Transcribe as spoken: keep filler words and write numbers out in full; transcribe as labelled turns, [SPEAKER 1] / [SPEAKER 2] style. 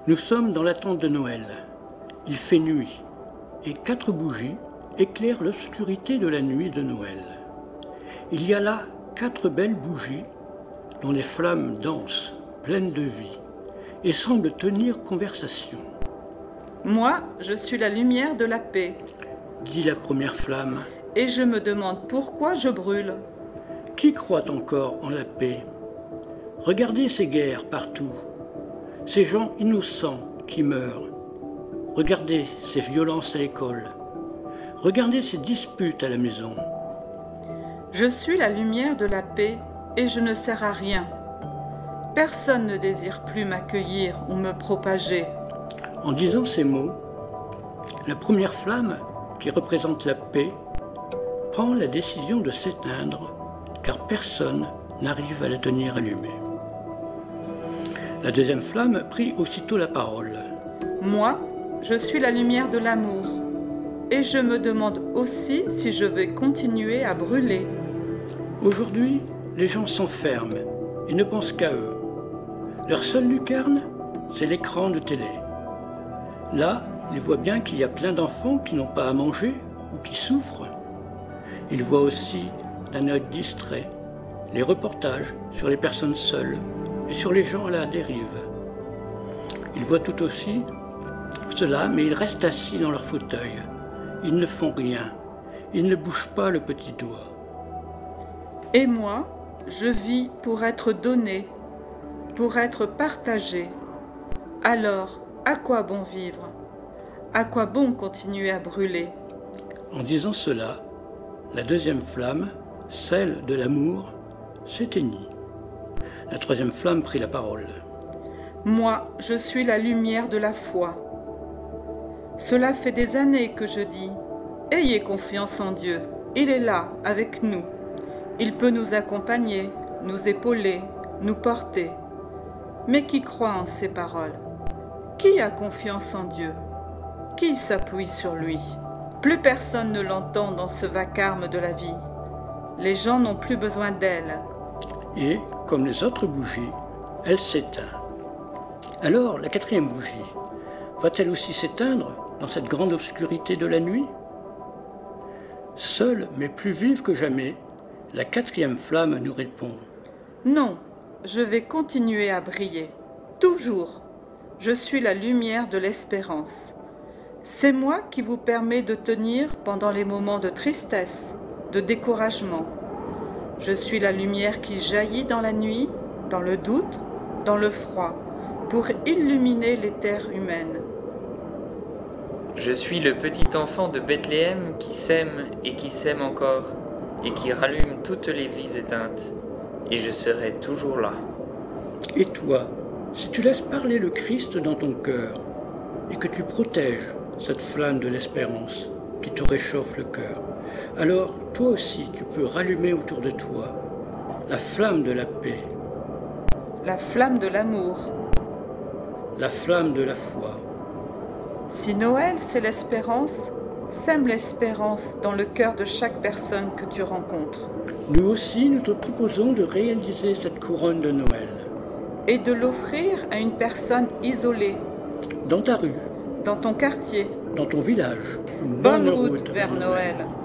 [SPEAKER 1] Nous sommes dans l'attente de Noël. Il fait nuit et quatre bougies éclairent l'obscurité de la nuit de Noël. Il y a là quatre belles bougies dont les flammes dansent, pleines de vie, et semblent tenir conversation.
[SPEAKER 2] Moi, je suis la lumière de la paix,
[SPEAKER 1] dit la première flamme.
[SPEAKER 2] Et je me demande pourquoi je brûle.
[SPEAKER 1] Qui croit encore en la paix? Regardez ces guerres partout, ces gens innocents qui meurent. Regardez ces violences à l'école. Regardez ces disputes à la maison.
[SPEAKER 2] Je suis la lumière de la paix et je ne sers à rien. Personne ne désire plus m'accueillir ou me propager.
[SPEAKER 1] En disant ces mots, la première flamme, qui représente la paix, prend la décision de s'éteindre, car personne n'arrive à la tenir allumée. La deuxième flamme prit aussitôt la parole.
[SPEAKER 2] Moi, je suis la lumière de l'amour, et je me demande aussi si je vais continuer à brûler.
[SPEAKER 1] Aujourd'hui, les gens s'enferment et ne pensent qu'à eux. Leur seule lucarne, c'est l'écran de télé. Là, ils voient bien qu'il y a plein d'enfants qui n'ont pas à manger ou qui souffrent. Ils voient aussi d'un œil distrait les reportages sur les personnes seules et sur les gens à la dérive. Ils voient tout aussi cela, mais ils restent assis dans leur fauteuil. Ils ne font rien. Ils ne bougent pas le petit doigt.
[SPEAKER 2] Et moi, je vis pour être donné, pour être partagé. Alors, à quoi bon vivre? À quoi bon continuer à brûler?
[SPEAKER 1] En disant cela, la deuxième flamme, celle de l'amour, s'éteignit. La troisième flamme prit la parole.
[SPEAKER 2] Moi, je suis la lumière de la foi. Cela fait des années que je dis, ayez confiance en Dieu, il est là, avec nous. Il peut nous accompagner, nous épauler, nous porter. Mais qui croit en ces paroles? Qui a confiance en Dieu? Qui s'appuie sur lui? Plus personne ne l'entend dans ce vacarme de la vie. Les gens n'ont plus besoin d'elle.
[SPEAKER 1] Et, comme les autres bougies, elle s'éteint. Alors, la quatrième bougie, va-t-elle aussi s'éteindre dans cette grande obscurité de la nuit? Seule, mais plus vive que jamais, la quatrième flamme nous répond.
[SPEAKER 2] Non, je vais continuer à briller, toujours. Je suis la lumière de l'espérance. C'est moi qui vous permet de tenir pendant les moments de tristesse, de découragement. Je suis la lumière qui jaillit dans la nuit, dans le doute, dans le froid, pour illuminer les terres humaines.
[SPEAKER 3] Je suis le petit enfant de Bethléem qui sème et qui sème encore, et qui rallume toutes les vies éteintes, et je serai toujours là.
[SPEAKER 1] Et toi, si tu laisses parler le Christ dans ton cœur, et que tu protèges cette flamme de l'espérance qui te réchauffe le cœur, alors toi aussi tu peux rallumer autour de toi la flamme de la paix,
[SPEAKER 2] la flamme de l'amour,
[SPEAKER 1] la flamme de la foi.
[SPEAKER 2] Si Noël c'est l'espérance, sème l'espérance dans le cœur de chaque personne que tu rencontres.
[SPEAKER 1] Nous aussi, nous te proposons de réaliser cette couronne de Noël.
[SPEAKER 2] Et de l'offrir à une personne isolée.
[SPEAKER 1] Dans ta rue.
[SPEAKER 2] Dans ton quartier.
[SPEAKER 1] Dans ton village.
[SPEAKER 2] Bonne, Bonne route vers Noël. Noël.